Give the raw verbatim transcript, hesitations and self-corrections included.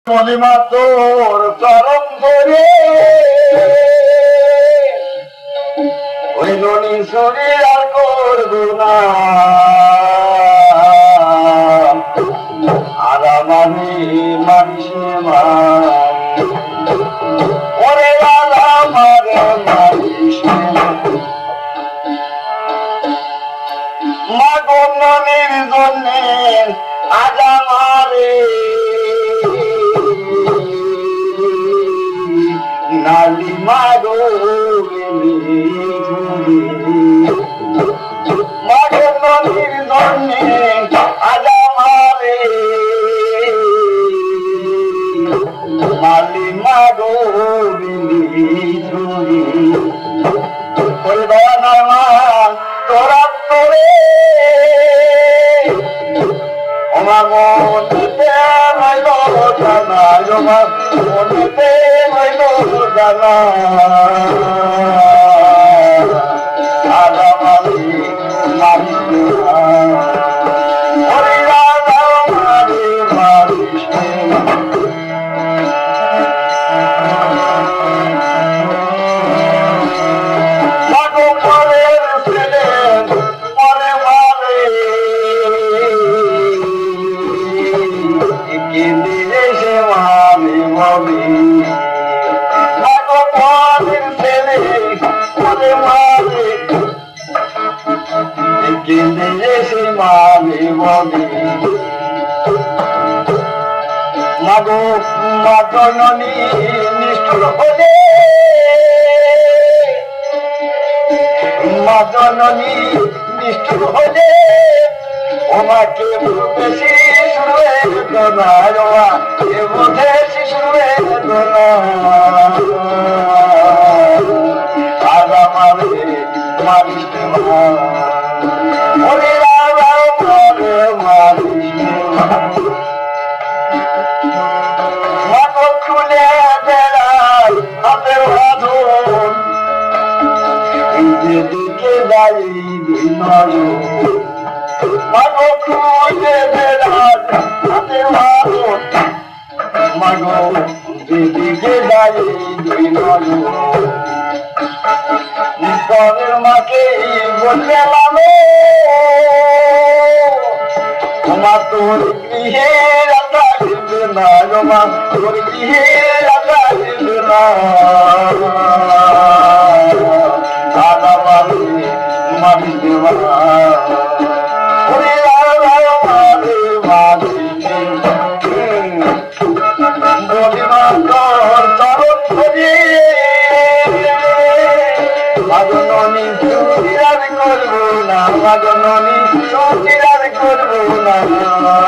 মহিমা তোর চরণ ধরে ওই ননি সুরি আর করবো না আর আমি মানিস ওরে আমার মানিস মা গো ননির জন্য আজ আমারে নালি মাগো মাগো নদীর জন্যে আজ আমারে নালি মাগো তোরা তোরে আমার মনেতে মাইল জানা আমার মনেতে মাইল জানা আজ আমারে মারিস ওরে রাজা আমারে মারিস মাগো পরের ছেলে পরে মারে কেঁদে এসে মারে মরে মাগো পরের ছেলে পরে মারে কেঁদে এসে মারে মরে মাগো মা জননী নিষ্ঠুর হলে মা জননী নিষ্ঠুর হলে ওমাকে বেশি শুরুয়ে দোনা রোয়া কে বোধে শিশুয়ে দোনা আজ আমারে মারিস মা ওরে রাজা আমারে মারিস মাগো খুলে বেড়াই হাতের বাঁধন যেদিকে দাঁড়ি নজর মাগো খুলে বেড়াই হাতের বাঁধন মাগো যেদিকে দাঁড়ি নজর পরের মাকে বললে লালো তোমার তোর গৃহে রাজা দিবে না জমা তোর গৃহে রাজা দিবে না দাদা বাবু মারি দেওয়া ওরে রাজা মারে মারি বলি মা তোর চরণ ধরে মাগননি চুরিরার করবো না মাগননি চুরিরার করবো না